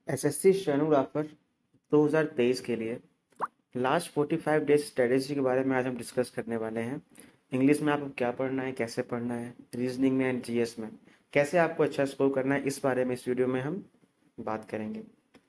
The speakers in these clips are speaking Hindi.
एसएससी स्टेनोग्राफर 2023 के लिए लास्ट 45 डेज स्ट्रेटेजी के बारे में आज हम डिस्कस करने वाले हैं। इंग्लिश में आपको क्या पढ़ना है, कैसे पढ़ना है, रीजनिंग में एंड जीएस में कैसे आपको अच्छा स्कोर करना है, इस बारे में इस वीडियो में हम बात करेंगे।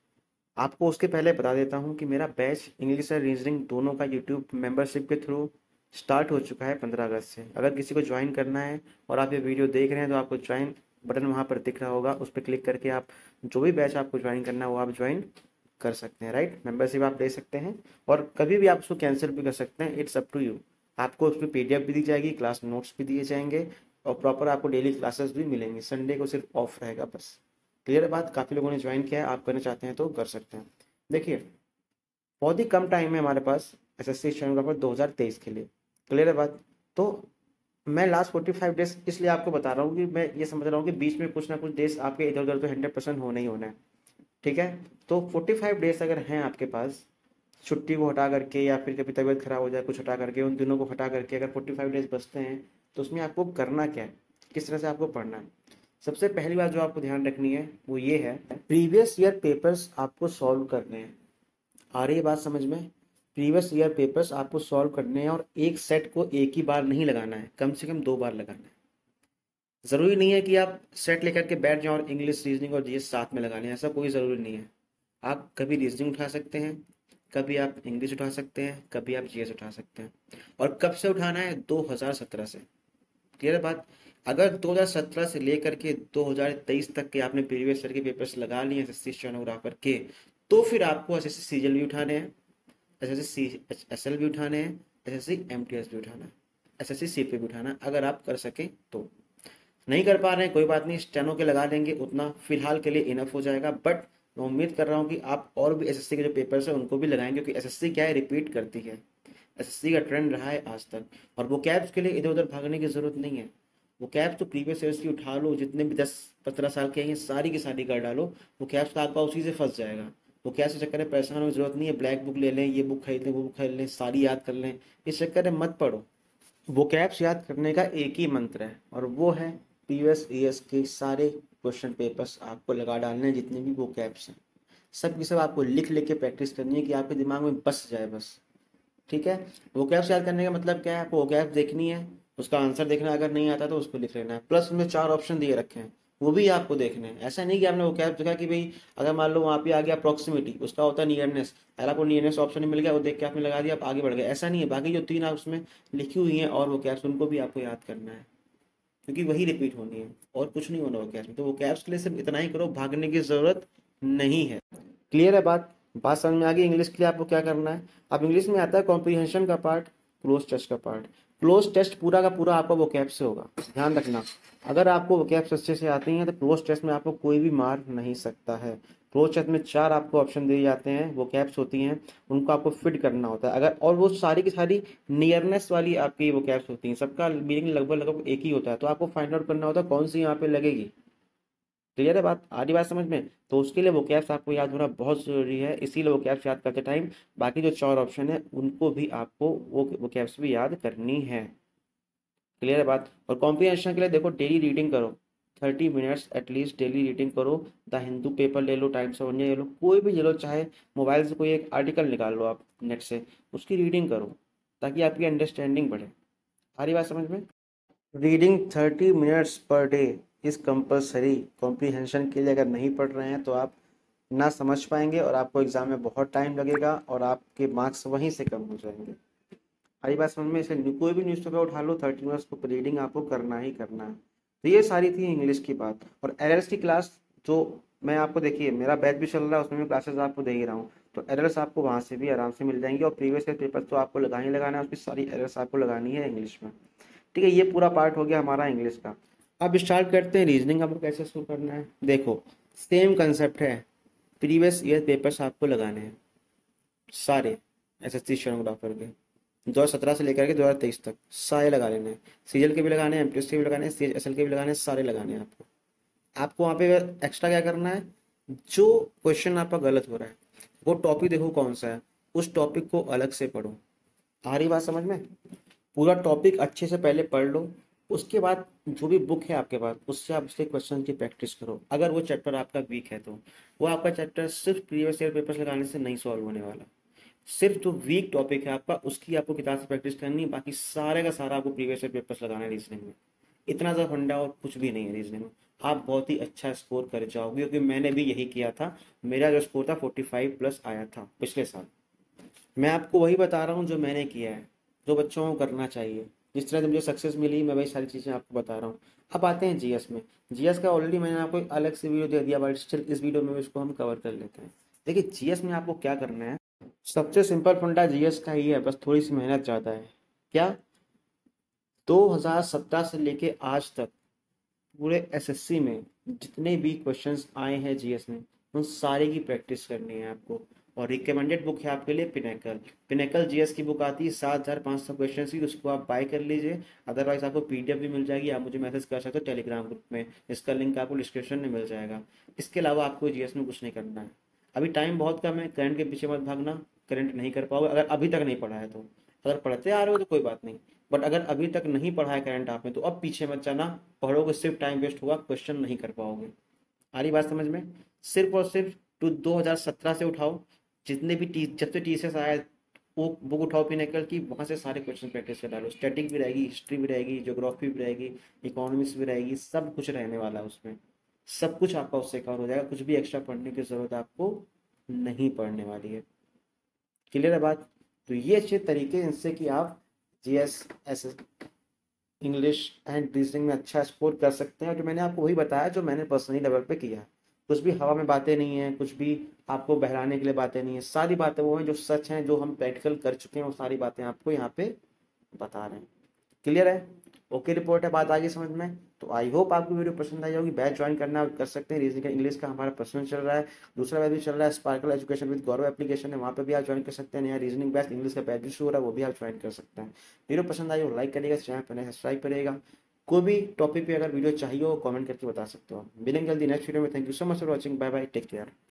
आपको उसके पहले बता देता हूँ कि मेरा बैच इंग्लिश और रीजनिंग दोनों का यूट्यूब मेंबरशिप के थ्रू स्टार्ट हो चुका है 15 अगस्त से। अगर किसी को ज्वाइन करना है और आप ये वीडियो देख रहे हैं तो आपको ज्वाइन बटन वहाँ पर दिख रहा होगा, उस पर क्लिक करके आप जो भी बैच आपको ज्वाइन करना है वो आप ज्वाइन कर सकते हैं। राइट, मेंबरशिप आप ले सकते हैं और कभी भी आप उसको कैंसिल भी कर सकते हैं। It's up to you. आपको उसमें पीडीएफ भी दी जाएगी, क्लास नोट्स भी दिए जाएंगे और प्रॉपर आपको डेली क्लासेस भी मिलेंगी। संडे को सिर्फ ऑफ रहेगा बस। क्लियर है बात? काफ़ी लोगों ने ज्वाइन किया है, आप करना चाहते हैं तो कर सकते हैं। देखिए, बहुत ही कम टाइम है हमारे पास एसएससी स्टेनोग्राफर 2023 के लिए। क्लियर है बात? तो मैं लास्ट 45 डेज इसलिए आपको बता रहा हूँ कि मैं ये समझ रहा हूँ कि बीच में कुछ ना कुछ डेज आपके इधर उधर तो 100% होना ही होना है। ठीक है, तो 45 डेज अगर हैं आपके पास, छुट्टी को हटा करके या फिर कभी तबीयत खराब हो जाए कुछ हटा करके, उन दिनों को हटा करके अगर 45 डेज बचते हैं तो उसमें आपको करना क्या है, किस तरह से आपको पढ़ना है। सबसे पहली बात जो आपको ध्यान रखनी है वो ये है, प्रीवियस ईयर पेपर्स आपको सॉल्व करने हैं। आ रही है बात समझ में? प्रीवियस ईयर पेपर्स आपको सॉल्व करने हैं और एक सेट को एक ही बार नहीं लगाना है, कम से कम 2 बार लगाना है। ज़रूरी नहीं है कि आप सेट लेकर के बैठ जाओ और इंग्लिश, रीजनिंग और जीएस साथ में लगाने हैं, ऐसा कोई ज़रूरी नहीं है। आप कभी रीजनिंग उठा सकते हैं, कभी आप इंग्लिश उठा सकते हैं, कभी आप जीएस उठा सकते हैं। और कब से उठाना है? 2017 से। क्लियर है बात? अगर 2017 से लेकर के 2023 तक के आपने प्रीवियस ईयर के पेपर्स लगा लिए एसएससी स्टेनोग्राफर के, तो फिर आपको एसएससी सीजीएल भी उठाने हैं, एसएससी एसएल भी उठाने हैं, एसएससी एमटीएस भी उठाना है, एसएससी सीपी भी उठाना है, अगर आप कर सकें तो। नहीं कर पा रहे हैं कोई बात नहीं, स्टेनो के लगा लेंगे, उतना फिलहाल के लिए इनफ हो जाएगा। बट मैं उम्मीद कर रहा हूँ कि आप और भी एसएससी के जो पेपर्स हैं उनको भी लगाएंगे, क्योंकि एसएससी क्या है, रिपीट करती है। एसएससी का ट्रेंड रहा है आज तक। और वो कैब्स के लिए इधर उधर भागने की जरूरत नहीं है। वो कैब्स तो प्रीवियस ईयर्स की उठा लो, जितने भी 10-15 साल के हैं सारी की सारी कर डालो। वो कैब्स का आपका उसी से फंस जाएगा। वो कैब्स के चक्कर में परेशान होने की जरूरत नहीं है। ब्लैक बुक ले लें, ये बुक खरीद लें, वो बुक खरीद लें, सारी याद कर लें, इस चक्कर में मत पढ़ो। वो कैप्स याद करने का एक ही मंत्र है और वो है प्रीवियस ईयर्स के सारे क्वेश्चन पेपर्स आपको लगा डालने हैं, जितने भी वो कैप्स हैं सब की सब आपको लिख लिख के प्रैक्टिस करनी है कि आपके दिमाग में बस जाए बस। ठीक है, वो कैप्स याद करने का मतलब क्या है? आपको वो कैप्स देखनी है, उसका आंसर देखना है, अगर नहीं आता तो उसको लिख लेना है। प्लस उनमें 4 ऑप्शन दिए रखे हैं, वो भी आपको देखने हैं। ऐसा नहीं कि आपने वो कैप्स देखा कि भाई अगर मान लो वहाँ पे आ गया अप्रॉक्सिमेटी, उसका होता है नियरनेस, अगर आपको नियरनेस ऑप्शन मिल गया वो देख के आपने लगा दिया, आप आगे बढ़ गए, ऐसा नहीं है। बाकी जो 3 आप उसमें लिखी हुई हैं और वो कैप्स, उनको भी आपको याद करना है, क्योंकि वही रिपीट होनी है और कुछ नहीं होना वो कैप्स में। तो वो कैप्स के लिए सिर्फ इतना ही करो, भागने की जरूरत नहीं है। क्लियर है बात? बात समझ में आ गई? इंग्लिश के लिए आपको क्या करना है? अब इंग्लिश में आता है कॉम्प्रिहेंशन का पार्ट, क्लोज टेस्ट का पार्ट। क्लोज टेस्ट पूरा का पूरा आपका वो कैप से होगा, ध्यान रखना। अगर आपको वो कैप्स अच्छे से आती हैं तो क्लोज टेस्ट में आपको कोई भी मार नहीं सकता है। क्लोज टेस्ट में 4 आपको ऑप्शन दिए जाते हैं, वो कैप्स होती हैं, उनको आपको फिट करना होता है। अगर और वो सारी की सारी नियरनेस वाली आपकी वो कैप्स होती हैं, सबका मीनिंग लगभग लगभग एक ही होता है, तो आपको फाइंड आउट करना होता है कौन सी यहाँ पे लगेगी। क्लियर है बात? आ रही बात समझ में? तो उसके लिए वो कैप्स आपको याद होना बहुत जरूरी है, इसीलिए वो कैप्स याद करते टाइम बाकी जो 4 ऑप्शन है उनको भी आपको वो कैप्स भी याद करनी है। क्लियर है बात? और कॉम्प्रिहेंशन के लिए देखो, डेली रीडिंग करो, 30 मिनट्स एटलीस्ट डेली रीडिंग करो। द हिंदू पेपर ले लो, टाइम्स ऑफ इंडिया ले लो, कोई भी ले लो, चाहे मोबाइल से कोई एक आर्टिकल निकाल लो आप नेट से, उसकी रीडिंग करो ताकि आपकी अंडरस्टैंडिंग बढ़े। आ रही बात समझ में? Reading 30 minutes per day is compulsory. Comprehension के लिए अगर नहीं पढ़ रहे हैं तो आप ना समझ पाएंगे और आपको एग्जाम में बहुत टाइम लगेगा और आपके मार्क्स वहीं से कम हो जाएंगे। हरी बात समझ में? इसलिए कोई भी न्यूज़पेपर उठा लो, 30 मिनट्स को रीडिंग आपको करना ही करना है। तो ये सारी थी इंग्लिश की बात। और एरर्स की क्लास जो मैं आपको, देखिए मेरा बैच भी चल रहा है, उसमें मैं क्लासेस आपको दे ही रहा हूँ, तो एरर्स आपको वहाँ से भी आराम से मिल जाएंगी। और प्रीवियस ईयर पेपर तो आपको लगाना ही लगाना है, उसकी सारी एरर्स आपको लगानी है इंग्लिश में। ठीक है, ये पूरा पार्ट हो गया हमारा इंग्लिश का। अब स्टार्ट करते हैं रीजनिंग। आपको कैसे शुरू करना है? देखो, सेम कंसेप्ट है, प्रीवियस ईयर पेपर्स आपको लगाने हैं सारे एसएससी स्टेनोग्राफर के 2017 से लेकर के 2023 तक सारे लगा लेने हैं। सीजीएल के भी लगाने हैं, एमटीएस के भी लगाने हैं, सीएचएसएल के भी लगाने हैं, सारे लगाने हैं आपको। आपको वहाँ पे एक्स्ट्रा क्या करना है, जो क्वेश्चन आपका गलत हो रहा है वो टॉपिक देखो कौन सा है, उस टॉपिक को अलग से पढ़ो। आ रही बात समझ में? पूरा टॉपिक अच्छे से पहले पढ़ लो, उसके बाद जो भी बुक है आपके पास उससे आप उसके क्वेश्चन की प्रैक्टिस करो। अगर वो चैप्टर आपका वीक है तो वो आपका चैप्टर सिर्फ प्रीवियस ईयर पेपर्स लगाने से नहीं सॉल्व होने वाला। सिर्फ जो वीक टॉपिक है आपका उसकी आपको किताब से प्रैक्टिस करनी है, बाकी सारे का सारा आपको प्रीवियस ईयर पेपर्स लगाना है रीजनिंग में। इतना ज़्यादा फंडा और कुछ भी नहीं है रीजनिंग में। आप बहुत ही अच्छा स्कोर कर जाओगे, क्योंकि मैंने भी यही किया था। मेरा जो स्कोर था 45+ आया था पिछले साल। मैं आपको वही बता रहा हूँ जो मैंने किया है, जो बच्चों को करना चाहिए। जिस तरह से मुझे सक्सेस मिली मैं वही सारी चीज़ें आपको बता रहा हूँ। अब आते हैं जीएस में। जीएस का ऑलरेडी मैंने आपको एक अलग से वीडियो दे दिया, बट स्टिल इस वीडियो में इसको हम कवर कर लेते हैं। देखिए जीएस में आपको क्या करना है। सबसे सिंपल फंडा जीएस का ही है, बस थोड़ी सी मेहनत ज़्यादा है। क्या? 2017 से लेके आज तक पूरे एसएससी में जितने भी क्वेश्चंस आए हैं जीएस में उन सारे की प्रैक्टिस करनी है आपको। और रिकमेंडेड बुक है आपके लिए पिनेकल। पिनेकल जीएस की बुक आती है 7,500 क्वेश्चन की, उसको आप बाय कर लीजिए। अदरवाइज आपको पीडीएफ भी मिल जाएगी, आप मुझे मैसेज कर सकते हो टेलीग्राम ग्रुप में, इसका लिंक आपको डिस्क्रिप्शन में मिल जाएगा। इसके अलावा आपको जीएस में कुछ नहीं करना है। अभी टाइम बहुत कम है, करंट के पीछे मत भागना। करंट नहीं कर पाओगे अगर अभी तक नहीं पढ़ा है तो। अगर पढ़ते आ रहे हो तो कोई बात नहीं, बट अगर अभी तक नहीं पढ़ा है करंट आपने तो अब पीछे मत जाना। पढ़ोगे सिर्फ टाइम वेस्ट होगा, क्वेश्चन नहीं कर पाओगे। आ रही बात समझ में? सिर्फ और सिर्फ 2017 से उठाओ। जितने भी जब से टीसीएस आया वो बुक उठाओ पिनेकल की, वहां से सारे क्वेश्चन प्रैक्टिस कर डालो। स्टैटिक भी रहेगी, हिस्ट्री भी रहेगी, ज्योग्राफी भी रहेगी, इकोनॉमिक्स भी रहेगी, सब कुछ रहने वाला है उसमें। सब कुछ आपका उससे कवर हो जाएगा, कुछ भी एक्स्ट्रा पढ़ने की जरूरत आपको नहीं पड़ने वाली है। क्लियर है बात? तो ये अच्छे तरीके इनसे कि आप GS, S, English and reasoning में अच्छा स्कोर कर सकते हैं। और जो मैंने आपको वही बताया जो मैंने पर्सनली लेवल पे किया है। कुछ भी हवा में बातें नहीं है, कुछ भी आपको बहलाने के लिए बातें नहीं है। सारी बातें वो हैं जो सच हैं, जो हम प्रैक्टिकल कर चुके हैं, वो सारी बातें आपको यहाँ पे बता रहे हैं। क्लियर है? ओके रिपोर्ट है, बात आ गई समझ में? तो आई होप आपको वीडियो पसंद आई होगी। बैच ज्वाइन करना कर सकते हैं। रीजनिंग का इंग्लिश का हमारा पर्सनल चल रहा है। दूसरा बैच भी चल रहा है, Sparkle education with Gaurav application है, वहाँ पे भी आप ज्वाइन कर सकते हैं। नया रीजनिंग बैच इंग्लिश का बैच भी शुरू हो रहा है, वो भी आप ज्वाइन कर सकते हैं। वीडियो पसंद आई हो लाइक करिएगा, चैनल पर सब्सक्राइब करिएगा। कोई भी टॉपिक पे अगर वीडियो चाहिए हो कमेंट करके बता सकते हो। मिलेंगे जल्दी नेक्स्ट वीडियो में। Thank you so much for watching. Bye bye, take care.